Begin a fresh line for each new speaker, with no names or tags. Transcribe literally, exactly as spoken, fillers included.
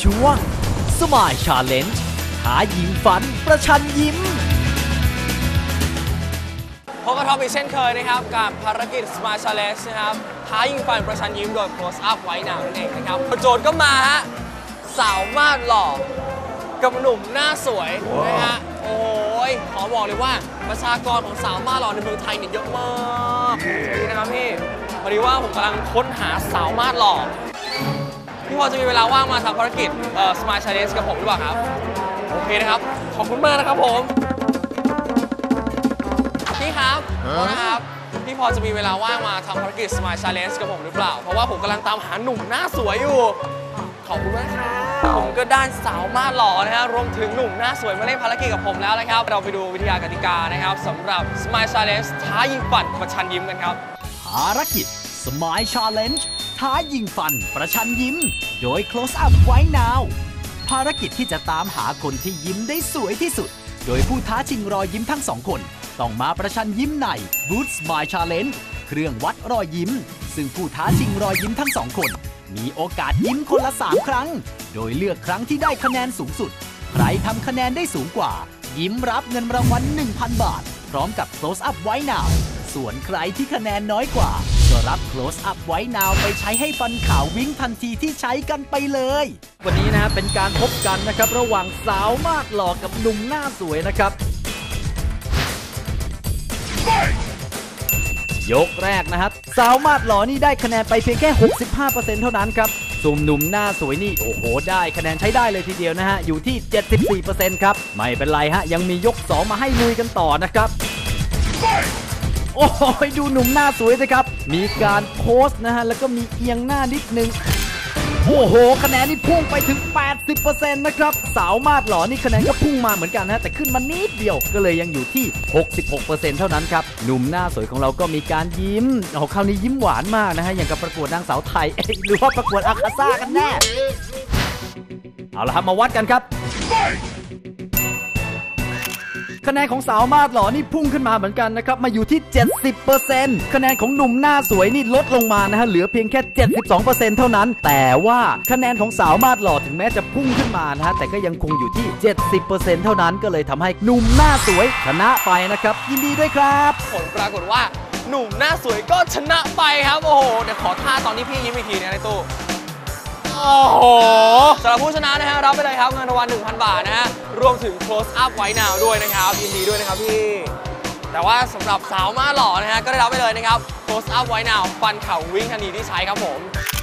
ช่วง Smile Challenge ท้ายิ้มฝันประชันยิ้ม
พบกับท็อปอีกเช่นเคยนะครับกับภารกิจ Smile Challenge นะครับท้ายิงฟันประชันยิ้มโดย Close Up ไว้หนาวนั่นเองนะครับโจทย์ก็มาฮะสาวมาดหล่อกับหนุ่มหน้าสวยนะฮะโอ้ยขอบอกเลยว่าประชากรของสาวมาดหล่อในเมืองไทยเนี่ยเยอะมากสวัสดีนะครับพี่พอดีว่าผมกำลังค้นหาสาวมาดหล่อพี่พอจะมีเวลาว่างมาทำภารกิจ Smile Challenge กับผมหรือเปล่าครับโอเคนะครับขอบคุณมากนะครับผมพี่ครับนะครับพี่พอจะมีเวลาว่างมาทำภารกิจ Smile Challenge กับผมหรือเปล่าเพราะว่าผมกำลังตามหาหนุ่มหน้าสวยอยู่ขอบคุณมากครับผมก็ได้สาวมาดหล่อนะฮะรวมถึงหนุ่มหน้าสวยมาเล่นภารกิจกับผมแล้วนะครับเราไปดูวิทยากติกานะครับสำหรับ Smile Challenge ท้ายิงฝันประชันยิ้มกันครับ
ภารกิจ Smile Challenge ท้ายิงฟันประชันยิ้มโดย Close Up ไว้ Now ภารกิจที่จะตามหาคนที่ยิ้มได้สวยที่สุดโดยผู้ท้าชิงรอยยิ้มทั้งสองคนต้องมาประชันยิ้มใน Booth Smile Challenge เครื่องวัดรอยยิ้มซึ่งผู้ท้าชิงรอยยิ้มทั้งสองคนมีโอกาสยิ้มคนละสามครั้งโดยเลือกครั้งที่ได้คะแนนสูงสุดใครทำคะแนนได้สูงกว่ายิ้มรับเงินรางวัล หนึ่งพัน บาทพร้อมกับ Close Up ไว้ Now ส่วนใครที่คะแนนน้อยกว่าก็รับ Close Up ไว้ Now ไปใช้ให้ฟันขาววิ่งทันทีที่ใช้กันไปเลยวันนี้นะเป็นการพบกันนะครับระหว่างสาวมาดหล่อกับหนุ่มหน้าสวยนะครับยกแรกนะครับสาวมาดหล่อนี่ได้คะแนนไปเพียงแค่ หกสิบห้าเปอร์เซ็นต์ เท่านั้นครับส่วนหนุ่มหน้าสวยนี่โอ้โหได้คะแนนใช้ได้เลยทีเดียวนะฮะอยู่ที่ เจ็ดสิบสี่เปอร์เซ็นต์ ครับไม่เป็นไรฮะยังมียกสองมาให้ลุยกันต่อนะครับโอ้โหดูหนุ่มหน้าสวยเลยครับมีการโพสนะฮะแล้วก็มีเอียงหน้านิดนึงโอ้โหคะแนนนี่พุ่งไปถึง แปดสิบเปอร์เซ็นต์ นะครับสาวมาดหล่อนี่คะแนนก็พุ่งมาเหมือนกันนะแต่ขึ้นมานิดเดียวก็เลยยังอยู่ที่ หกสิบหกเปอร์เซ็นต์ เท่านั้นครับหนุ่มหน้าสวยของเราก็มีการยิ้มโอ้คราวนี้ยิ้มหวานมากนะฮะอย่างกับประกวดนางสาวไทยหรือว่าประกวดอาคาซ่ากันแน่เอาละครับมาวัดกันครับคะแนนของสาวมาดหล่อนี่พุ่งขึ้นมาเหมือนกันนะครับมาอยู่ที่ เจ็ดสิบเปอร์เซ็นต์ คะแนนของหนุ่มหน้าสวยนี่ลดลงมานะฮะเหลือเพียงแค่ เจ็ดสิบสองเปอร์เซ็นต์ เท่านั้นแต่ว่าคะแนนของสาวมาดหล่อถึงแม้จะพุ่งขึ้นมานะฮะแต่ก็ยังคงอยู่ที่ เจ็ดสิบเปอร์เซ็นต์ เท่านั้นก็เลยทำให้หนุ่มหน้าสวยชนะไปนะครับยินดีด้วยครับ
ผลปรากฏว่าหนุ่มหน้าสวยก็ชนะไปครับโอ้โหเดี๋ยวขอท่าตอนที่พี่ยิ้มอีกทีนะในตู้โอ้โหสำหรับผู้ชนะนะฮะรับไปเลยครับเงินรางวัล หนึ่งพัน บาทนะฮะรวมถึง Close Up ไว้ Now ด้วยนะครับยินดีด้วยนะครับพี่แต่ว่าสำหรับสาวมาหล่อนะฮะก็ได้รับไปเลยนะครับ Close Up ไว้ Now ฟันเข่าวิ่งทันทีที่ใช้ครับผม